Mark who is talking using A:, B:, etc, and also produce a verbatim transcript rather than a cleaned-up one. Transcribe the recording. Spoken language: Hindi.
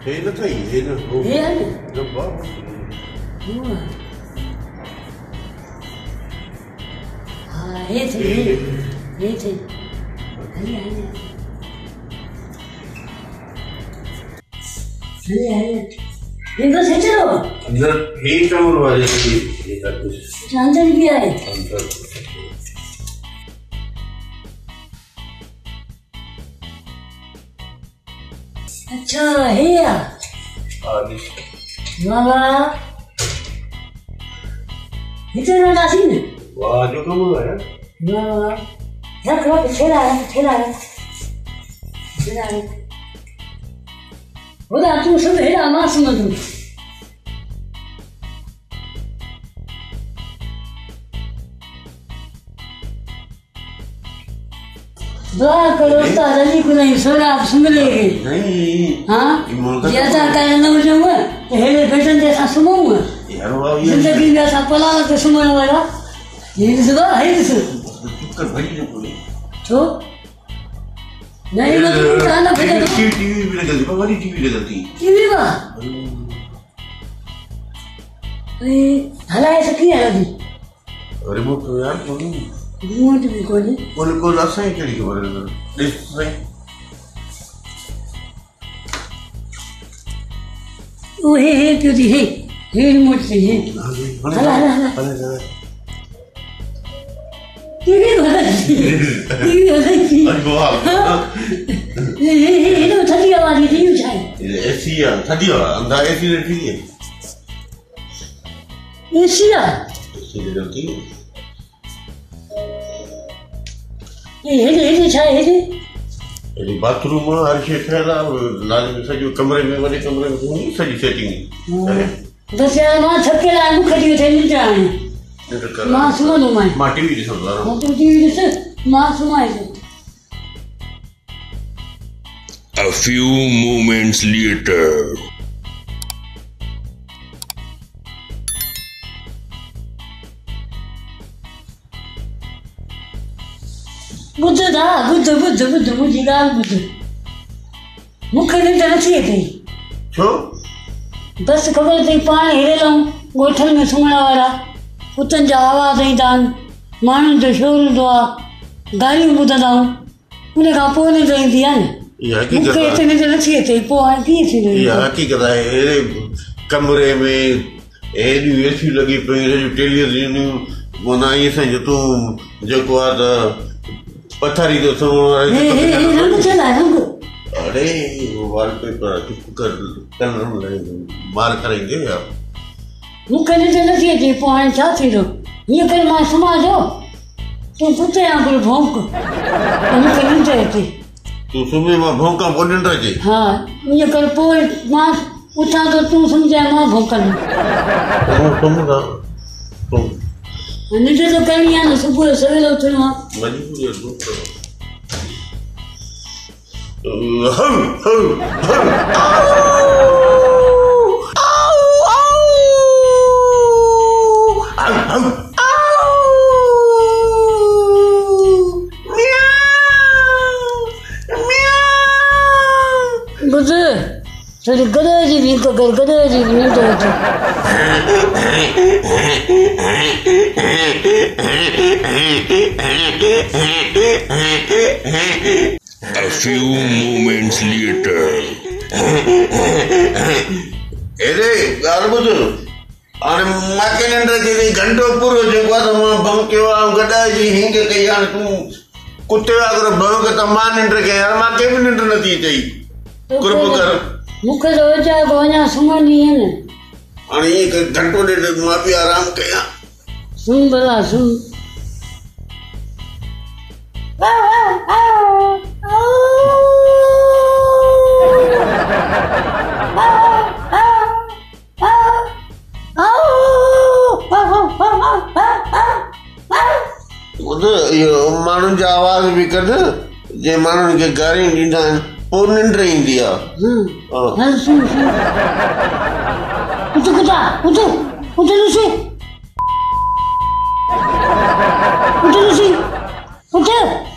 A: हे न थई हे न
B: हे आहे
A: न बा
B: हाँ हे थे हे थे हरी हरी हरी हरी ये बस है चलो
A: अंदर हे कमर वाले की ये का कुछ
B: अंदर भी आए
A: अंदर
B: अच्छा है या
A: आदि
B: बाबा इतना नासी ने
A: वाह जो कमर है
B: बाबा यार करो ठेला है ठेला है ठेला है वो ना तू सब है ना समझ तू दुआ करो ताज़ी को नहीं सोना आप सुन लेंगे
A: नहीं
B: हाँ ज्यादा कहना ना मुझे हुआ हेले बेटन जैसा सुनो हुआ
A: यार वाह ये
B: जिंदगी में ऐसा पला के सुनो वाला ये सुबह है इस
A: चुपकर भरी जो कोई
B: तो नहीं ना तो खाना फिर
A: टीवी भी लगी बड़ी टीवी लगी
B: टीवी का अरे हला ऐसा किया है अभी
A: रिमोट तो यार कोई
B: रिमोट भी कोई
A: कोई कोई लासा ही करी के बारे में डिस्प्ले
B: वो है है क्यों दी है है रिमोट से है हला हला हला टीवी वाला टीवी वाला
A: अरे वाह
B: ये ये ये तो थकी वाली टीवी चाहिए
A: एसी है थकी वाला अंदर एसी ने ठीक है
B: एसी है
A: एसी ने ठीक है
B: ये ये ये चाहिए ये
A: ये बाथरूम में हर चीज है ना लाजमी सजो कमरे में वाले कमरे में होनी सजी सेटिंग
B: बस यार मां थके ला मुख दी थे नहीं जाने मां सुनो नो मैं
A: मां टीवी दिस रहा हूं
B: तो टीवी दिस मां सुनाई दे
C: A few moments later.
B: Buddha दा बुद्ध बुद्ध बुद्ध मुझे गाल बुद्ध मुख नहीं जाना चाहिए थी
A: छो
B: बस खबर थी पाण हेरे लाऊं गोठल में सुमण वाला कुतन जा आवाज़ ईंदा आहिनि माण्हुनि जो शोर हूंदो आहे गालियूं ॿुधंदा आहियूं उन खां पोइ निंड ईंदी आहे न
A: ये हकीकत
B: मूंखे हिते निंड नथी अचे पोइ हाणे कीअं थींदो
A: ये हकीकत है ये कमरे में एडी एसी लगी पई जो टेलीविजन मना ये से जो तू जेको आ पथरी तो सुनो
B: हे हे हे रंग चला रंग
A: अरे वॉलपेपर चुप कर कल मार करेंगे यार
B: मूंखे निंड नथी अचे पोइ हाणे छा थींदो हीअं करे मां सुम्हां जो तूं पुठियां आंगुर भौंक त मूंखे निंड अचे
A: तू सुबह में भौंका बोलन रहे
B: हाँ हीअं कर पोइ मां उथां त तूं सम्झाए मां भौंकंदमि
A: ओ समझा तो
B: निंड त करणी आहे न सुबुह जो सवेल उथणो आहे
A: मजबूरी है दूर करो हम हम हम
B: बुद्ध थोड़ी गधा जी भी तो कर गधा जी भी तो
C: A few moments later.
A: अरे यार बुझ अरे माके नंढ जी घंटो पूरो जेको आहे त मां भंके वा गॾा जी हिंग कई हाणे तूं कुते वांगुरु भंक त मां निंड कई यार माके बि निंड नथी अचई कुर्ब कर
B: मूंखे त वेचारो को अञा सुम्हंदी आहे न
A: हाणे ईअं घंटो ॾेढ मां बि आराम कयां
B: सुम्ह भला सुम्ह
A: इहो माण्हुनि जा आवाज़ बि कढ जे माण्हुनि खे गारियूं ॾींदा आहिनि पोइ निंड ईंदी आहे
B: हल सुन सुन उठ कुत्ता उठ उठ लूसी उठ लूसी उठ